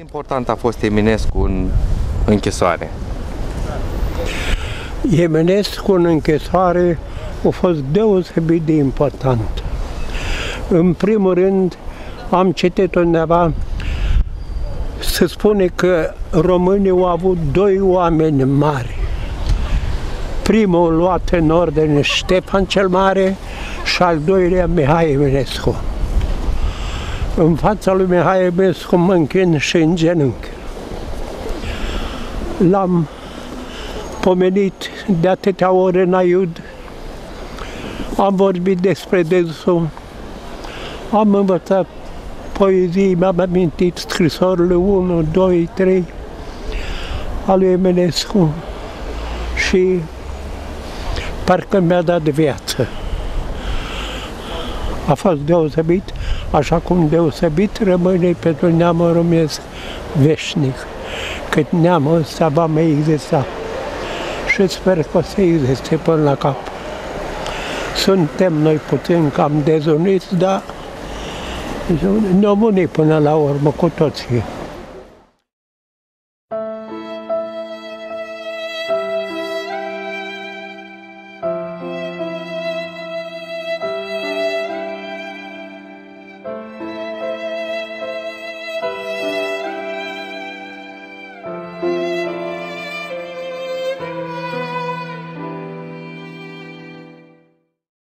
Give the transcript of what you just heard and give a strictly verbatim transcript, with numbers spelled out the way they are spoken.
important a fost Eminescu în închisoare? Eminescu în închisoare a fost deosebit de important. În primul rând, am citit undeva, se spune că românii au avut doi oameni mari. Primul luat în ordine Ștefan cel Mare și al doilea Mihai Eminescu. În fața lui Mihai Eminescu mă închin și în genunchi. L-am pomenit de atâtea ori în Aiud, am vorbit despre dânsul, am învățat poezii, mi-am amintit scrisorile unu, doi, trei al lui Eminescu și parcă mi-a dat de viață. A fost deosebit, așa cum deosebit rămâne pentru neamul românesc veșnic, cât neamul ăsta va mai exista. Și sper că o să existe până la cap. Suntem noi puțin cam dezuniți, dar ne-am unit până la urmă cu toții.